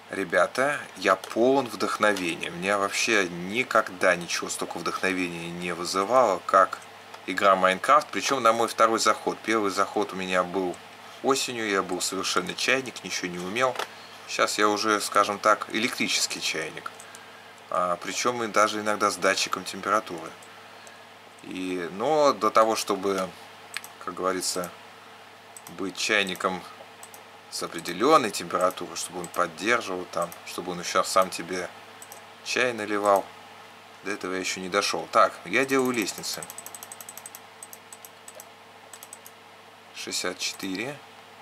Ребята, я полон вдохновения. Меня вообще никогда ничего столько вдохновения не вызывало, как игра Майнкрафт. Причем на мой второй заход. Первый заход у меня был осенью, я был совершенно чайник, ничего не умел. Сейчас я уже, скажем так, электрический чайник. Причем и даже иногда с датчиком температуры. Но до того, чтобы, как говорится, быть чайником с определенной температурой, чтобы он поддерживал там, чтобы он еще сам тебе чай наливал. До этого я еще не дошел. Так, я делаю лестницы. 64.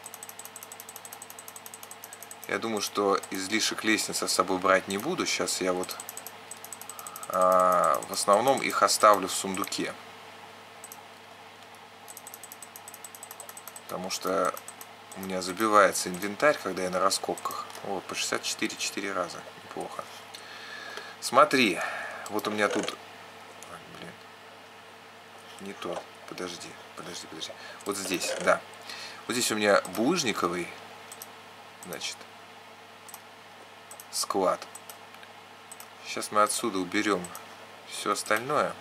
Я думаю, что излишек лестницы с собой брать не буду. Сейчас я вот в основном их оставлю в сундуке. Потому что у меня забивается инвентарь, когда я на раскопках. О, по 64 4 раза. Неплохо. Смотри, вот у меня тут... Блин. Не то. Подожди. Вот здесь, да. Вот здесь у меня булыжниковый, значит, склад. Сейчас мы отсюда уберем все остальное.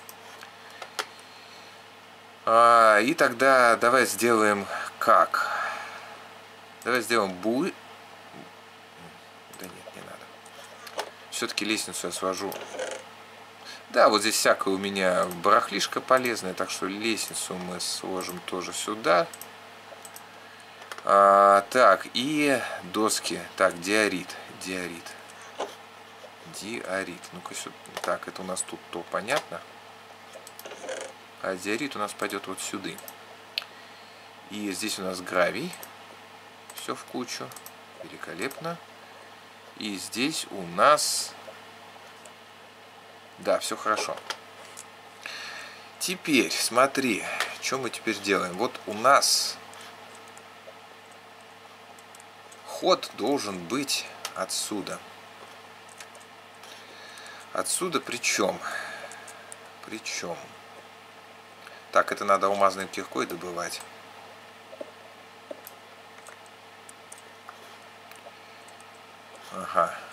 И тогда давай сделаем как? Давай сделаем Да нет, не надо. Все-таки лестницу я свожу. Да, вот здесь всякое у меня барахлишко полезное, так что лестницу мы сложим тоже сюда. Так, и доски. Так, диорит. Ну-ка сюда. Так, это у нас тут то понятно. А диорит у нас пойдет вот сюда. И здесь у нас гравий. Все в кучу. Великолепно. И здесь у нас... Да, все хорошо. Теперь, смотри, что мы теперь делаем. Вот у нас ход должен быть отсюда. Отсюда причем? Так, это надо алмазной киркой добывать. Ага.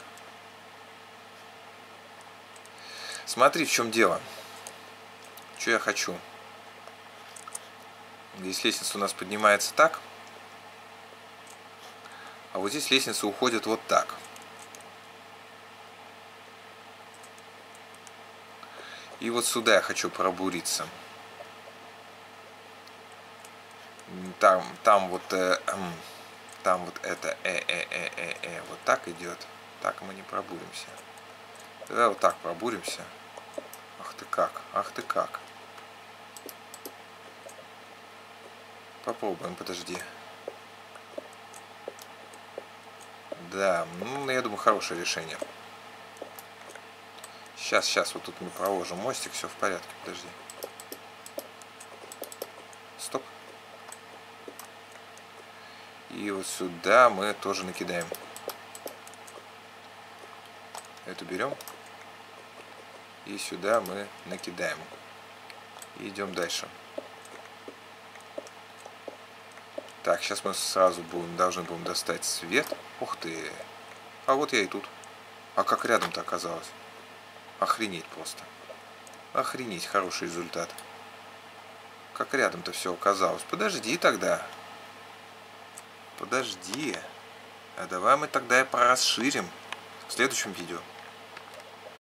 Смотри, в чем дело. Что я хочу. Здесь лестница у нас поднимается так. А вот здесь лестница уходит вот так. И вот сюда я хочу пробуриться. Там вот это вот так идет. Так мы не пробуримся. Давай вот так пробуримся. Ах ты как. Попробуем, подожди. Да, ну я думаю, хорошее решение. Сейчас вот тут мы проложим мостик, все в порядке, подожди. Стоп. И вот сюда мы тоже накидаем. Эту берем. И сюда мы накидаем. И идем дальше. Так, сейчас мы сразу должны будем достать свет. Ух ты. А вот я и тут. А как рядом-то оказалось? Охренеть просто. Охренеть, хороший результат. Как рядом-то все оказалось. Подожди тогда. Подожди. А давай мы тогда и порасширим в следующем видео.